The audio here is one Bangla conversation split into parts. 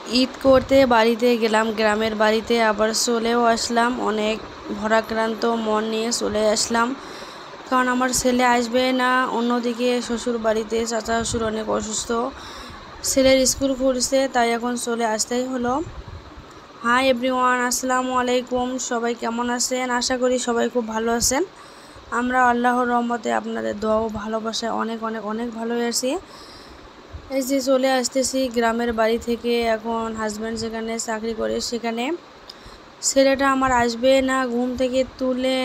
ঈদ করতে বাড়িতে গেলাম, গ্রামের বাড়িতে আবার চলেও আসলাম। অনেক ভারাক্রান্ত মন নিয়ে চলে আসলাম, কারণ আমার ছেলে আসবে না। অন্যদিকে শ্বশুর বাড়িতে চাচা শ্বশুর অনেক অসুস্থ, ছেলের স্কুল খুলছে, তাই এখন চলে আসতেই হলো। হাই এভরিওয়ান, আসসালামু আলাইকুম। সবাই কেমন আছেন? আশা করি সবাই খুব ভালো আছেন। আমরা আল্লাহর রহমতে আপনাদের দোয়া ও ভালোবাসায় অনেক অনেক অনেক ভালো আছি। এই যে চলে আসতেছি গ্রামের বাড়ি থেকে। এখন হাজব্যান্ড যেখানে চাকরি করে সেখানে ছেলেটা আমার আসবে না। ঘুম থেকে তুলে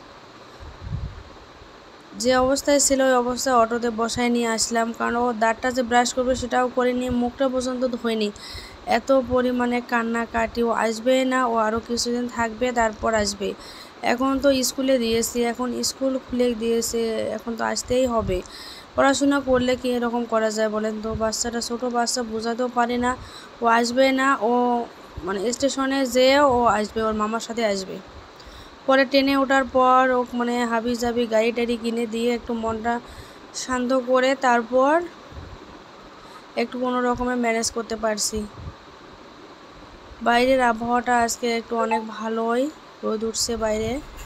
যে অবস্থায় ছিল ওই অবস্থায় অটোতে বসায় নিয়ে আসলাম, কারণ ও দাঁতটা যে ব্রাশ করবে সেটাও করিনি, মুখটা পর্যন্ত ধোয়নি। এত পরিমাণে কান্নাকাটি, ও আসবে না, ও আরও কিছুদিন থাকবে তারপর আসবে। এখন তো স্কুলে দিয়েছি, এখন স্কুল খুলে দিয়েছে, এখন তো আসতেই হবে। পড়াশোনা করলে কি এরকম করা যায় বলেন তো? বাচ্চাটা ছোটো বাচ্চা, বোঝাতেও পারি না। ও আসবে না, ও মানে স্টেশনে যেয়ে ও আসবে, ওর মামার সাথে আসবে। পরে ট্রেনে ওঠার পর ও মানে হাবি জাবি গাড়ি টাড়ি কিনে দিয়ে একটু মনটা শান্ত করে তারপর একটু কোনো রকমে ম্যানেজ করতে পারছি। বাইরের আবহাওয়াটা আজকে একটু অনেক ভালোই, রোদ উঠছে বাইরে।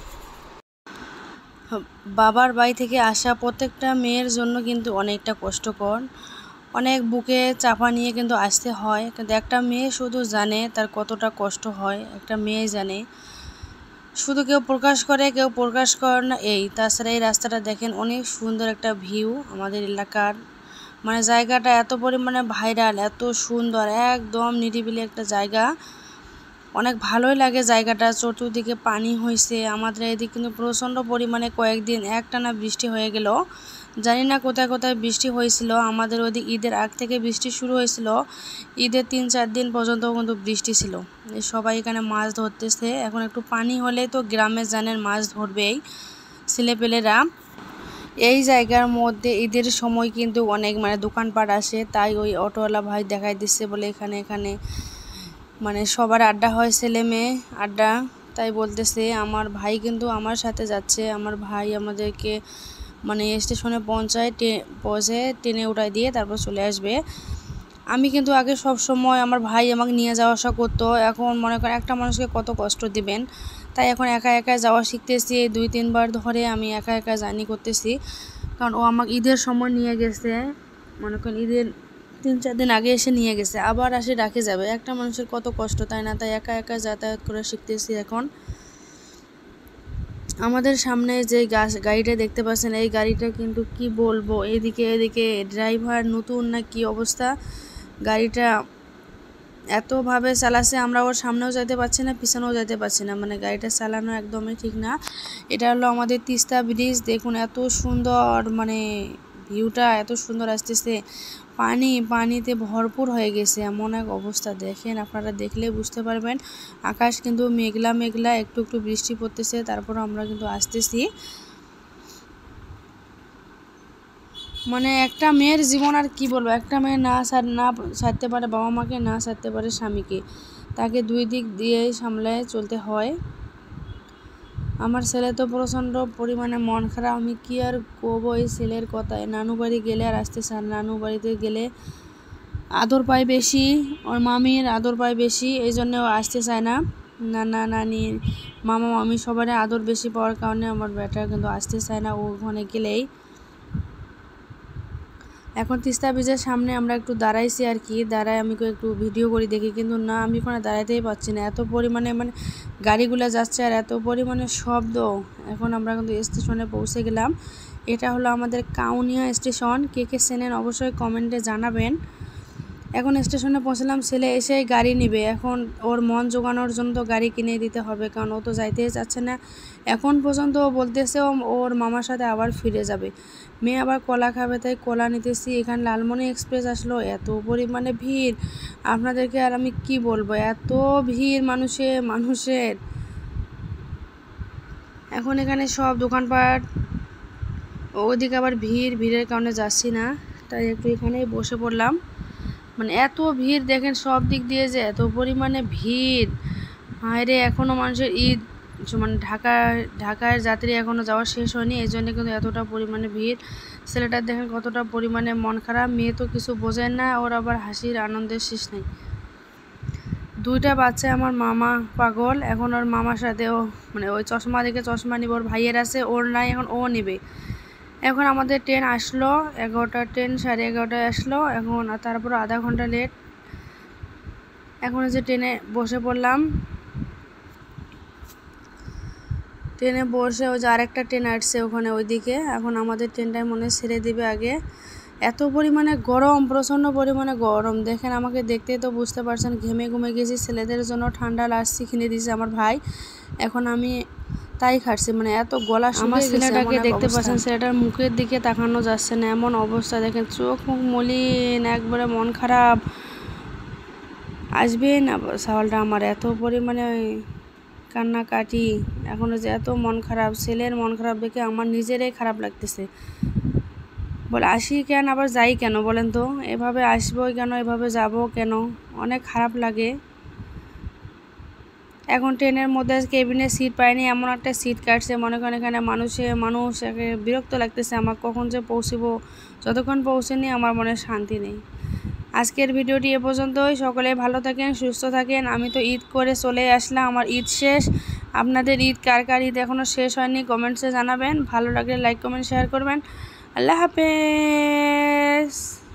বাবার বাড়ি থেকে আসা প্রত্যেকটা মেয়ের জন্য কিন্তু অনেকটা কষ্টকর, অনেক বুকে চাপা নিয়ে কিন্তু আসতে হয়। কিন্তু একটা মেয়ে শুধু জানে তার কতটা কষ্ট হয়, একটা মেয়ে জানে। শুধু কেউ প্রকাশ করে, কেউ প্রকাশ করে না এই। তাছাড়া এই রাস্তাটা দেখেন, অনেক সুন্দর একটা ভিউ আমাদের এলাকার। মানে জায়গাটা এত পরিমাণে ভাইরাল, এত সুন্দর, একদম নিরিবিলি একটা জায়গা। অনেক ভালোই লাগে জায়গাটা। চতুর্দিকে পানি হয়েছে। আমাদের এদিকে কিন্তু প্রচণ্ড পরিমাণে কয়েকদিন একটানা বৃষ্টি হয়ে গেল। জানি না কোথায় কোথায় বৃষ্টি হয়েছিল। আমাদের ওদিক ঈদের আগ থেকে বৃষ্টি শুরু হয়েছিল, ঈদের 3-4 দিন পর্যন্ত কিন্তু বৃষ্টি ছিল। সবাই এখানে মাছ ধরতেছে। এখন একটু পানি হলে তো গ্রামে জানেন মাছ ধরবেই ছেলেপেলেরা। এই জায়গার মধ্যে ঈদের সময় কিন্তু অনেক মানে দোকানপাট আসে, তাই ওই অটোওয়ালা ভাই দেখাই দিচ্ছে বলে এখানে এখানে মানে সবার আড্ডা হয়, ছেলে মেয়ে আড্ডা। তাই বলতেছে আমার ভাই কিন্তু আমার সাথে যাচ্ছে। আমার ভাই আমাদেরকে মানে স্টেশনে পৌঁছে ট্রেনে উঠাই দিয়ে তারপর চলে আসবে। আমি কিন্তু আগে সব সময় আমার ভাই আমাকে নিয়ে যাওয়া আসা করতো। এখন মনে করেন একটা মানুষকে কত কষ্ট দিবেন, তাই এখন একা একা যাওয়া শিখতেছি। 2-3 বার ধরে আমি একা একা জার্নি করতেছি, কারণ ও আমাকে ঈদের সময় নিয়ে গেছে। মনে করেন ঈদের 3-4 দিন আগে এসে নিয়ে গেছে, আবার আসে রাখে যাবে। একটা মানুষের কত কষ্ট, তাই না? তাই একা একা যাতায়াত করে শিখতেছি এখন। আমাদের সামনে যে গাড়িটা দেখতে পাচ্ছেন, এই গাড়িটা কিন্তু কি বলবো, এদিকে ড্রাইভার নতুন না কি অবস্থা। গাড়িটা এতভাবে চালাচ্ছে, আমরা ওর সামনেও যাইতে পারছি না, পিছনেও যাইতে পারছি না। মানে গাড়িটা চালানো একদমই ঠিক না। এটা হলো আমাদের তিস্তা ব্রিজ। দেখুন এত সুন্দর, মানে ভিউটা এত সুন্দর আসতেছে। পানিতে ভরপুর হয়ে গেছে, এমন এক অবস্থা। দেখেন, আপনারা দেখলে বুঝতে পারবেন। আকাশ কিন্তু মেঘলা মেঘলা, একটু একটু বৃষ্টি পড়তেছে। তারপর আমরা কিন্তু আসতেছি। মানে একটা মেয়ের জীবন আর কি বলবো, একটা মেয়ে না ছাড়তে পারে বাবা মাকে, না ছাড়তে পারে স্বামীকে, তাকে দুই দিক দিয়েই সামলায় চলতে হয়। আমার ছেলে তো প্রচণ্ড পরিমাণে মন খারাপ। আমি কি আর করবো এই ছেলের কথায়। নানু বাড়ি গেলে আর আসতে চান, নানু বাড়িতে গেলে আদর পায় বেশি, ওর মামির আদর পায় বেশি, এই জন্য ও আসতে চায় না। নানা নানি মামা মামি সবারই আদর বেশি পাওয়ার কারণে আমার বেটা কিন্তু আসতে চায় না ও ওখানে গেলেই। এখন তিস্তা ব্রিজের সামনে আমরা একটু দাঁড়াইছি আর কি, দাঁড়ায় আমি একটু ভিডিও করি দেখি, কিন্তু না, আমি ওখানে দাঁড়াইতেই পারছি না। এত পরিমাণে মানে গাড়িগুলো যাচ্ছে আর এত পরিমাণে শব্দ। এখন আমরা কিন্তু স্টেশনে পৌঁছে গেলাম। এটা হলো আমাদের কাউনিয়া স্টেশন। কে কে চেনেন অবশ্যই কমেন্টে জানাবেন। এখন স্টেশনে পৌঁছলাম, ছেলে এসেই গাড়ি নিবে। এখন ওর মন জোগানোর জন্য তো গাড়ি কিনে দিতে হবে, কারণ ও তো যাইতেই চাচ্ছে না। এখন পর্যন্ত ও বলতেছে ওর মামার সাথে আবার ফিরে যাবে। মেয়ে আবার কলা খাবে, তাই কলা নিতেছি। এখানে লালমনি এক্সপ্রেস আসলো, এত পরিমাণে ভিড়, আপনাদেরকে আর আমি কি বলবো, এত ভিড় মানুষের। এখন এখানে সব দোকানপাট, ওদিকে আবার ভিড়ের কারণে যাচ্ছি না, তাই একটু এখানেই বসে পড়লাম। মানে এত ভিড় দেখেন, সব দিক দিয়ে যে এত পরিমাণে ভিড়। হায়রে, এখনও মানুষের ঈদ, মানে ঢাকার যাত্রী এখনও যাওয়া শেষ হয়নি, এই জন্য কিন্তু এতটা পরিমাণে ভিড়। ছেলেটার দেখেন কতটা পরিমাণে মন খারাপ। মেয়ে তো কিছু বোঝেন না, ওর আবার হাসির আনন্দের শেষ নেই। দুইটা বাচ্চা আমার মামা পাগল, এখন ওর মামার সাথে ও মানে ওই চশমা দেখে চশমা নিবে, ওর ভাইয়ের আছে ওর নাই, এখন ও নিবে। এখন আমাদের ট্রেন আসলো 11টা, ট্রেন 11:30টায় আসলো, এখন তারপর আধা ঘন্টা লেট। এখন যে ট্রেনে বসে পড়লাম, ট্রেনে বসে ওই যে আরেকটা ট্রেন আসছে ওখানে ওইদিকে, এখন আমাদের ট্রেনটায় মনে ছেড়ে দিবে আগে। এত পরিমাণে গরম, প্রচণ্ড পরিমাণে গরম, দেখেন আমাকে দেখতেই তো বুঝতে পারছেন, ঘেমে ঘুমে গেছি। ছেলেদের জন্য ঠান্ডা লাসি কিনে দিয়েছে আমার ভাই, এখন আমি তাই খাচ্ছি, মানে এত গলা শুকিয়ে গেছে। আমার ছেলেটাকে দেখতে পাচ্ছেন, ছেলেটার মুখের দিকে তাকানো যাচ্ছে না, এমন অবস্থা দেখেন, চোখ মুখ মলিন, একবারে মন খারাপ। আসবে না সাওয়ালটা আমার, এত পরিমাণে কান্নাকাটি, এখনও যে এত মন খারাপ, ছেলের মন খারাপ দেখে আমার নিজেরই খারাপ লাগতেছে। বলে আসি কেন আবার যাই কেন বলেন তো, এভাবে আসবোই কেন, এভাবে যাব কেন, অনেক খারাপ লাগে। এখন ট্রেনের মধ্যে কেবিনে সিট পাইনি, এমন একটা সিট কাটছে, মনে করেন এখানে মানুষ বিরক্ত লাগতেছে আমার, কখন যে পৌঁছবো, যতক্ষণ পৌঁছেনি আমার মনে শান্তি নেই। আজকের ভিডিওটি এ পর্যন্তই, সকলে ভালো থাকেন, সুস্থ থাকেন। আমি তো ঈদ করে চলে আসলাম, আমার ঈদ শেষ। আপনাদের ঈদ কার ঈদ এখনও শেষ হয়নি, কমেন্টসে জানাবেন। ভালো লাগলে লাইক কমেন্ট শেয়ার করবেন। আল্লাহ হাফেজ।